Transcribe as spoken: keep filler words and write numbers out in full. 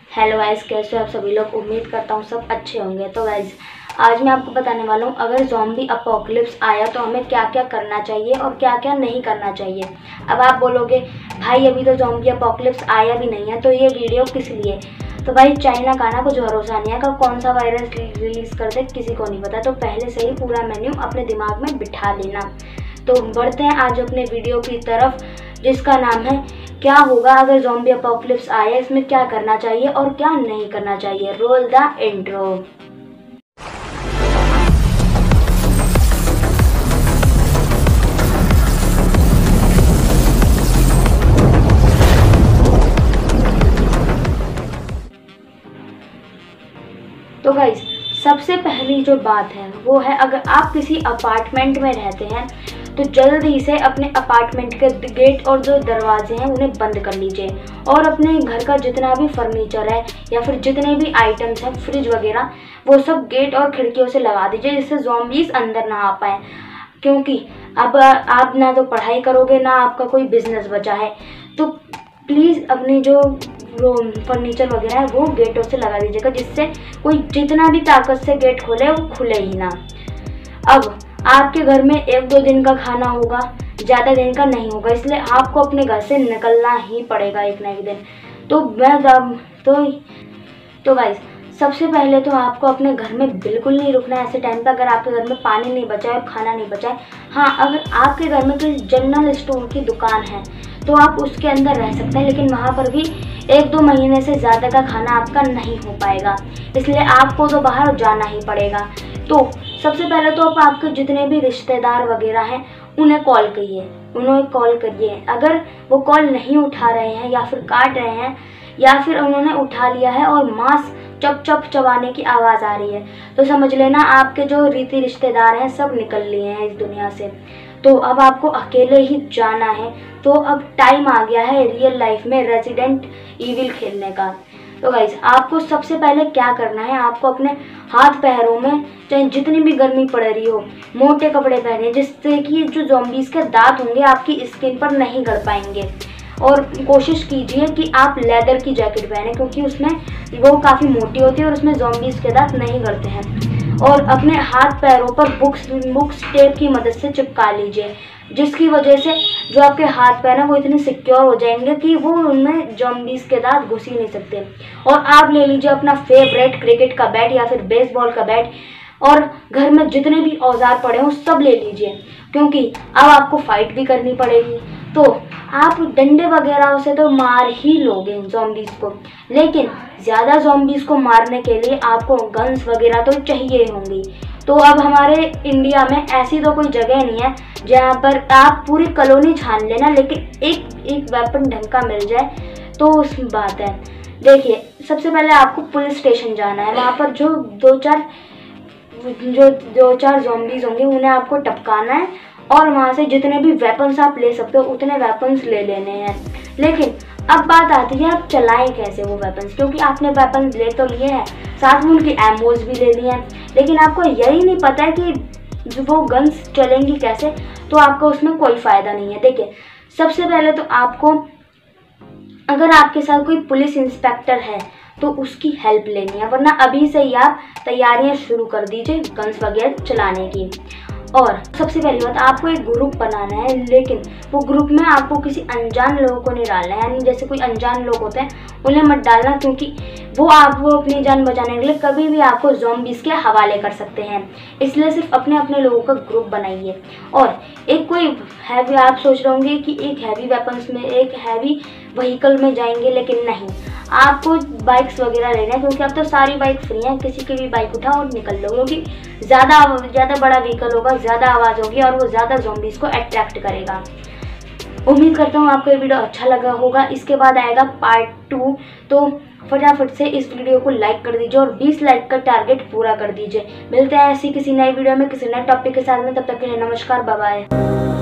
Hello guys, कैसे हो आप सभी लोग। उम्मीद करता हूँ सब अच्छे होंगे। तो गाइस आज मैं आपको बताने वाला हूँ, अगर ज़ॉम्बी अपोकलिप्स आया तो हमें क्या क्या करना चाहिए और क्या क्या नहीं करना चाहिए। अब आप बोलोगे भाई अभी तो ज़ॉम्बी अपोकलिप्स आया भी नहीं है तो ये वीडियो किस लिए। तो भाई चाइना का ना कुछ भरोसा नहीं है, कब कौन सा वायरस रिलीज़ कर दे किसी को नहीं पता। तो पहले से ही पूरा मेन्यू अपने दिमाग में बिठा लेना। तो बढ़ते हैं आज अपने वीडियो की तरफ, जिसका नाम है क्या होगा अगर ज़ॉम्बी अपोकलिप्स आए, इसमें क्या करना चाहिए और क्या नहीं करना चाहिए। Roll the intro. तो गाइस सबसे पहली जो बात है वो है, अगर आप किसी अपार्टमेंट में रहते हैं तो जल्दी से अपने अपार्टमेंट के गेट और जो दरवाजे हैं उन्हें बंद कर लीजिए और अपने घर का जितना भी फर्नीचर है या फिर जितने भी आइटम्स हैं, फ्रिज वगैरह, वो सब गेट और खिड़कियों से लगा दीजिए जिससे ज़ॉम्बीज़ अंदर ना आ पाए। क्योंकि अब आप ना तो पढ़ाई करोगे ना आपका कोई बिजनेस बचा है। तो प्लीज़ अपनी जो फर्नीचर वगैरह है वो गेटों से लगा दीजिएगा, जिससे कोई जितना भी ताकत से गेट खोले वो खुले ही ना। अब आपके घर में एक दो दिन का खाना होगा, ज़्यादा दिन का नहीं होगा, इसलिए आपको अपने घर से निकलना ही पड़ेगा एक ना एक दिन। तो मैं जब तो तो गाइस सबसे पहले तो आपको अपने घर में बिल्कुल नहीं रुकना है ऐसे टाइम पे, अगर आपके घर में पानी नहीं बचा है और खाना नहीं बचा है। हाँ, अगर आपके घर में कोई जनरल स्टोर की दुकान है तो आप उसके अंदर रह सकते हैं, लेकिन वहाँ पर भी एक दो महीने से ज़्यादा का खाना आपका नहीं हो पाएगा, इसलिए आपको तो बाहर जाना ही पड़ेगा। तो सबसे पहले तो आप आपके जितने भी रिश्तेदार वगैरह हैं उन्हें कॉल करिए उन्हें कॉल करिए अगर वो कॉल नहीं उठा रहे हैं या फिर काट रहे हैं या फिर उन्होंने उठा लिया है और मांस चप चप चबाने की आवाज़ आ रही है तो समझ लेना आपके जो रीति रिश्तेदार हैं सब निकल लिए हैं इस दुनिया से। तो अब आपको अकेले ही जाना है। तो अब टाइम आ गया है रियल लाइफ में रेजिडेंट ईविल खेलने का। तो गाइस आपको सबसे पहले क्या करना है, आपको अपने हाथ पैरों में चाहे जितनी भी गर्मी पड़ रही हो मोटे कपड़े पहने, जिससे कि जो ज़ॉम्बीज़ के दांत होंगे आपकी स्किन पर नहीं गड़ पाएंगे। और कोशिश कीजिए कि आप लेदर की जैकेट पहने, क्योंकि उसमें वो काफ़ी मोटी होती है और उसमें ज़ॉम्बीज़ के दांत नहीं गड़ते हैं। और अपने हाथ पैरों पर बुक्स बुक्स टेप की मदद से चिपका लीजिए, जिसकी वजह से जो आपके हाथ पैर हैं वो इतने सिक्योर हो जाएंगे कि वो उनमें ज़ॉम्बीज़ के दांत घुस ही नहीं सकते। और आप ले लीजिए अपना फेवरेट क्रिकेट का बैट या फिर बेसबॉल का बैट, और घर में जितने भी औजार पड़े हों सब ले लीजिए, क्योंकि अब आपको फाइट भी करनी पड़ेगी। तो आप डंडे वगैरह से तो मार ही लोगे ज़ॉम्बीज़ को, लेकिन ज़्यादा ज़ॉम्बीज़ को मारने के लिए आपको गन्स वगैरह तो चाहिए होंगी। तो अब हमारे इंडिया में ऐसी तो कोई जगह नहीं है जहाँ पर आप पूरी कॉलोनी छान लेना, लेकिन एक एक वेपन ढंग का मिल जाए तो उस बात है। देखिए सबसे पहले आपको पुलिस स्टेशन जाना है, वहाँ पर जो दो चार जो दो चार ज़ॉम्बीज़ होंगे उन्हें आपको टपकाना है और वहाँ से जितने भी वेपन्स आप ले सकते हो उतने वेपन्स ले लेने हैं। लेकिन अब बात आती है आप चलाएं कैसे वो वेपन्स, क्योंकि आपने वेपन्स ले तो लिए हैं, साथ में उनकी एमोज भी ले लिए हैं, लेकिन आपको यही नहीं पता है कि वो गन्स चलेंगी कैसे। तो आपको उसमें कोई फ़ायदा नहीं है। देखिए सबसे पहले तो आपको, अगर आपके साथ कोई पुलिस इंस्पेक्टर है तो उसकी हेल्प लेनी है, वरना अभी से ही आप तैयारियां शुरू कर दीजिए गन्स वगैरह चलाने की। और सबसे पहली बात, आपको एक ग्रुप बनाना है, लेकिन वो ग्रुप में आपको किसी अनजान लोगों को नहीं डालना है, यानी जैसे कोई अनजान लोग होते हैं उन्हें मत डालना, क्योंकि वो आपको अपनी जान बचाने के लिए कभी भी आपको ज़ॉम्बीज़ के हवाले कर सकते हैं। इसलिए सिर्फ अपने अपने लोगों का ग्रुप बनाइए। और एक कोई हैवी, आप सोच रहे होंगे कि एक हैवी वेपन्स में, एक हैवी व्हीकल में जाएंगे, लेकिन नहीं, आपको बाइक्स वगैरह लेना है, क्योंकि अब तो सारी बाइक फ्री हैं, किसी की भी बाइक उठाओ और निकल लो, क्योंकि ज़्यादा ज़्यादा बड़ा व्हीकल होगा, ज़्यादा आवाज़ होगी और वो ज़्यादा ज़ॉम्बीज़ को अट्रैक्ट करेगा। उम्मीद करता हूँ आपको ये वीडियो अच्छा लगा होगा। इसके बाद आएगा पार्ट टू, तो फटाफट से इस वीडियो को लाइक कर दीजिए और बीस लाइक का टारगेट पूरा कर दीजिए। मिलते हैं ऐसी किसी नई वीडियो में किसी नए टॉपिक के साथ में, तब तक के लिए नमस्कार, बाय बाय।